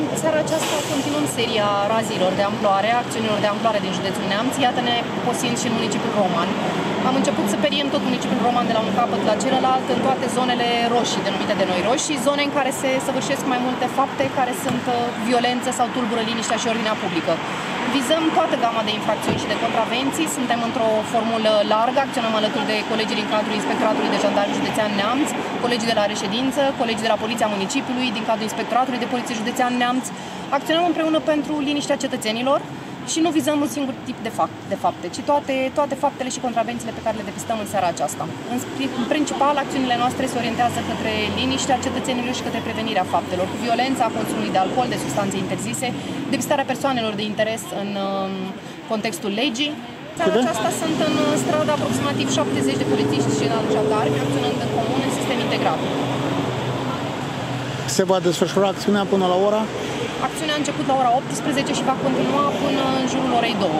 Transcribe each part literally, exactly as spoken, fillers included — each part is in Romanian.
Seara aceasta continuăm seria raziilor de amploare, acțiunilor de amploare din județul Neamț. Iată-ne posind și în municipiul Roman. Am început să periem tot municipiul Roman de la un capăt la celălalt, în toate zonele roșii, denumite de noi roșii, zone în care se săvârșesc mai multe fapte care sunt violență sau tulbură liniștea și ordinea publică. Vizăm toată gama de infracțiuni și de contravenții, suntem într-o formulă largă, acționăm alături de colegii din cadrul Inspectoratului de Jandarmi Județean Neamț, colegii de la reședință, colegii de la Poliția Municipiului, din cadrul Inspectoratului de Poliție Județean Neamț. Acționăm împreună pentru liniștea cetățenilor și nu vizăm un singur tip de, fapt, de fapte, ci toate, toate faptele și contravențiile pe care le depistăm în seara aceasta. În, în principal, acțiunile noastre se orientează către liniștea cetățenilor și către prevenirea faptelor, cu violența, consumului de alcool, de substanțe interzise, depistarea persoanelor de interes în um, contextul legii. Seara aceasta sunt în stradă aproximativ șaptezeci de polițiști și jandarmi, acționând în comun în sistem integrat. Se va desfășura acțiunea până la ora? Acțiunea a început la ora optsprezece și va continua până în jurul orei două.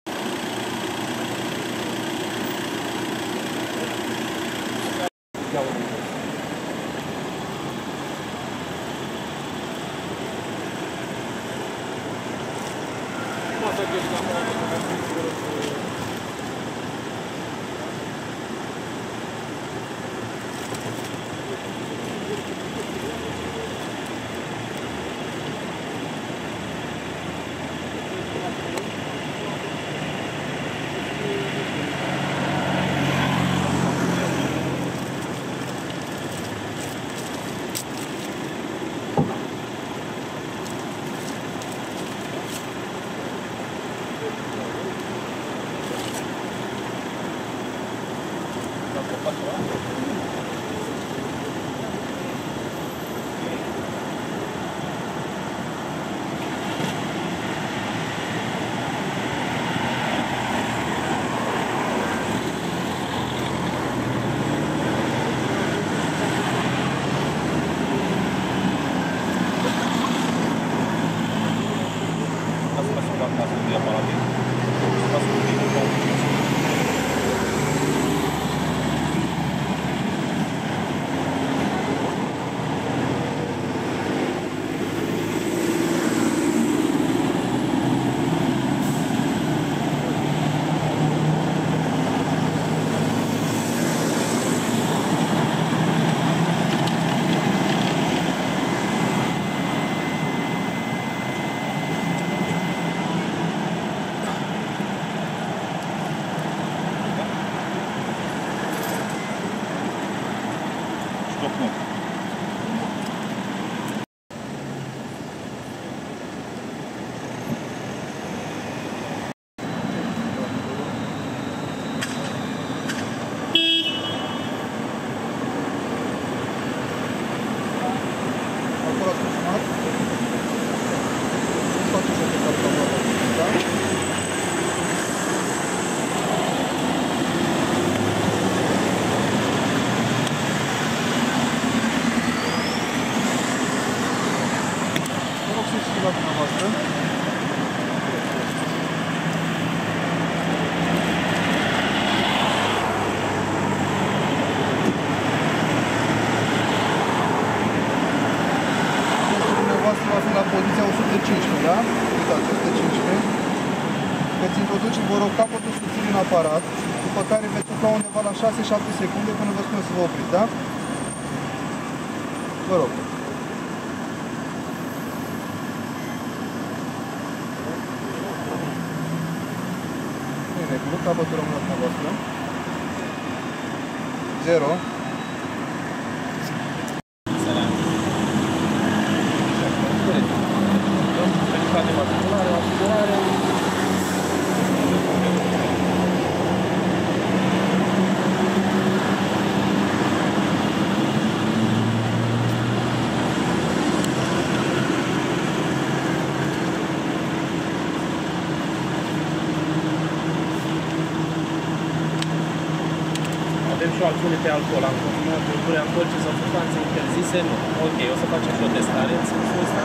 Poziția o sută cincisprezece, da? Uitați, o sută cincisprezece. Veți introduce, vă rog, capătul subțiri în aparat, după care veți sufla undeva la șase șapte secunde până vă spun să vă opriți, da? Vă rog. Bine, cu capătul rămâne la dumneavoastră. Zero. Avem și o acțiune pe alcool. Am continuat culturi alcoolice sau substanțe interzise. Nu. Ok, o să facem și o testare în sensul ăsta.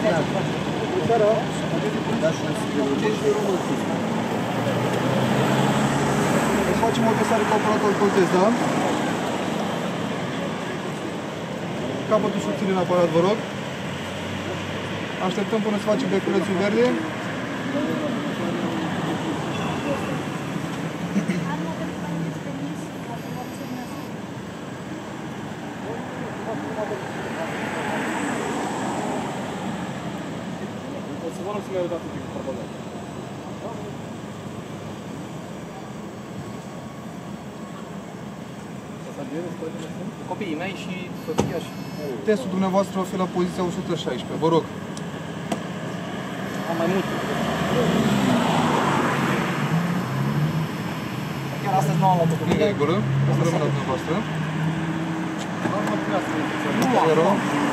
Deci facem o testare cu aparatul alcooltest, da? Capătul subțire în aparat, vă rog. Așteptăm până se face beculețul verde. Vă rog să mi-ai dat un pic, por favor. Copiii mei și Sofia și... Testul dumneavoastră va fi la poziția o sută șaisprezece, vă rog. Am mai mult. Chiar astăzi nu am luat-o cu În regulă, asta rămâne la dumneavoastră. Zero.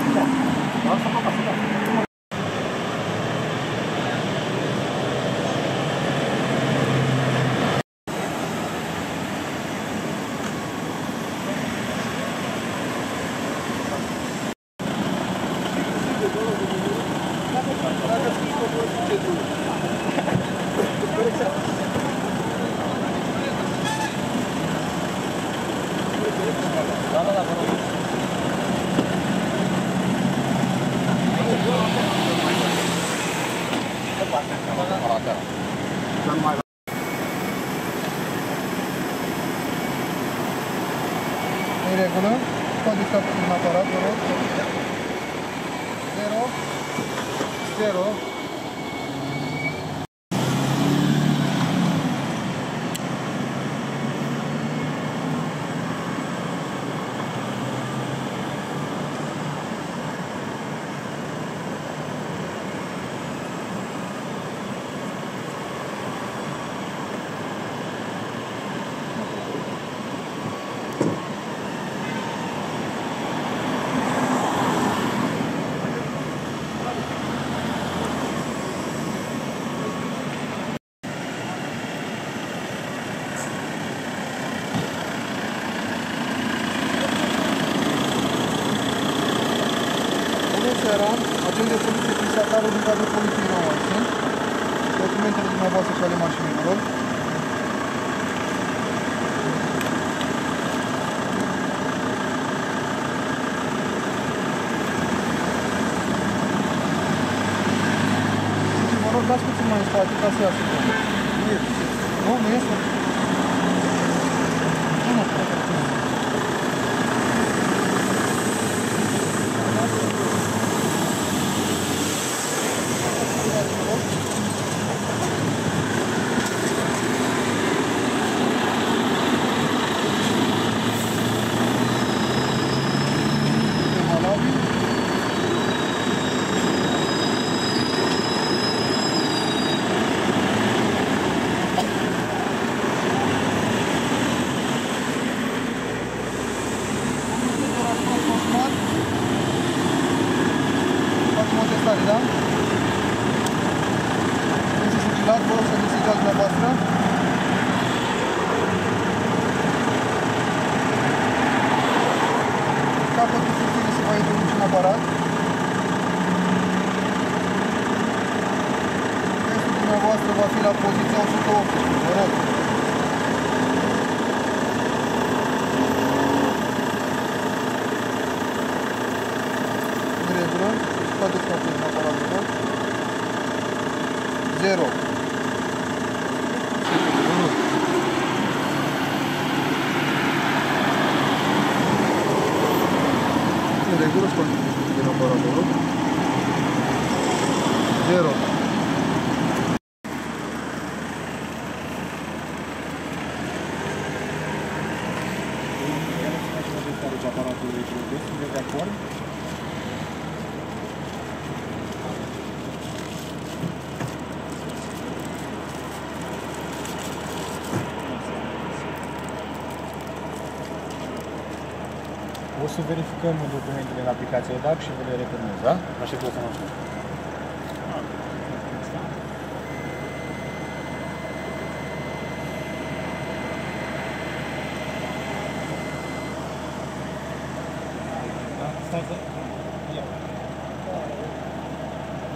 În regulă, scoateți capul din aparat, vă rog. Zero. Zero. Seara, agent de poliție constatarul din cadrul poliției noastre. Documentele dumneavoastră și ale mașinii, vă rog. Deci, vă rog, dați puțin mai în spate ca să iasă. Nu iese. Nu, nu iese. Nu, nu, nu. Facem o testare, da? Este sigilat, vă rog să deschideați dumneavoastră. Capătul subțire se va introduce în aparat. Testul dumneavoastră va fi la poziția o sută optsprezece, vă rog. În regulă, scoateți capul din aparat, vă rog. Zero. În regulă, scoateți capul din aparat, vă rog. Zero. De acord? O să verificăm documentele în aplicația D A C și vă le returnez, da? Așa că o să mă spun. Stai să... Ia.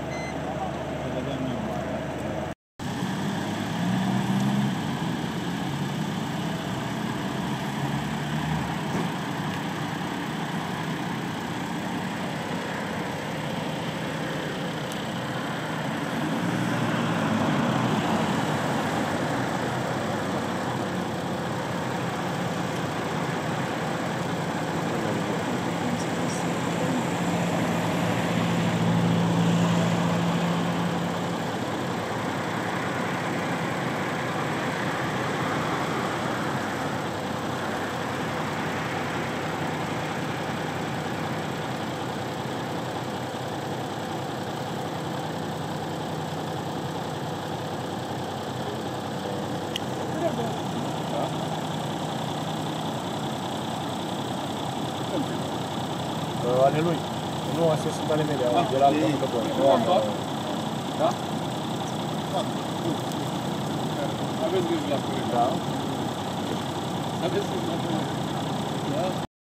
ale lui. Nu, astea sunt ale mele, de la altă lucrător. Da? Aveți grijă la proiect. Da. Aveți grijă la proiect. Da?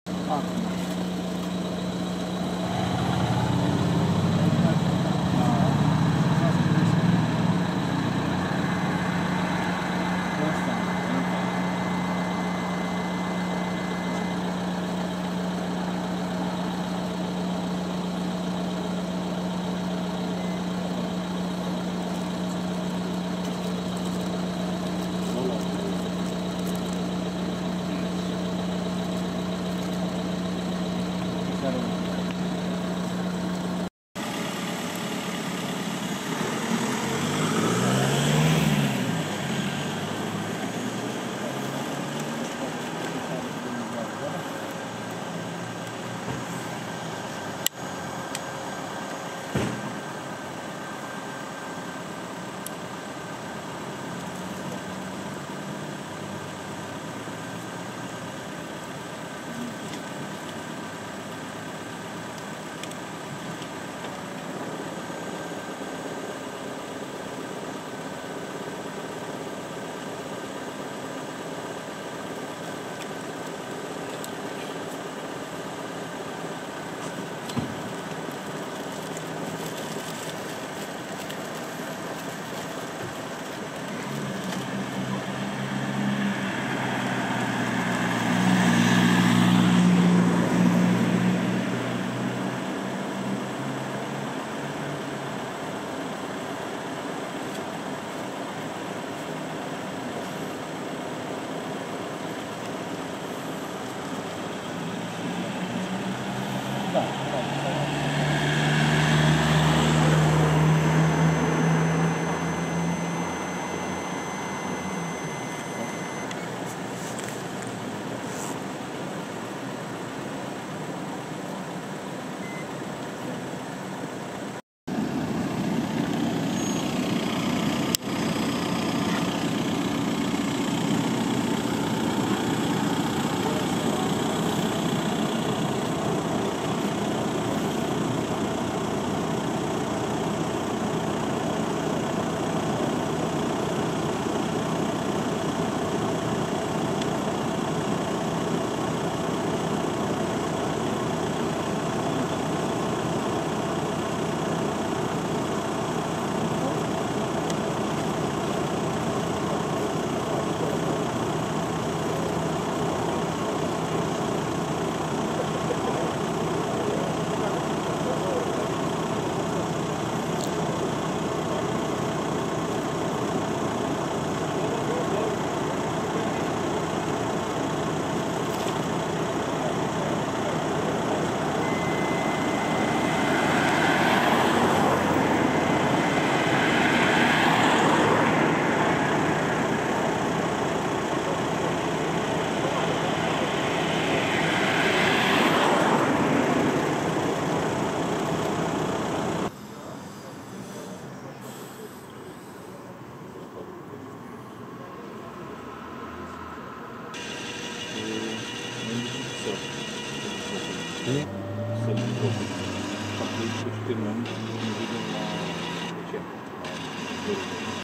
Să-l întrobui. Apoi, și terminăm, ne vedem la ce?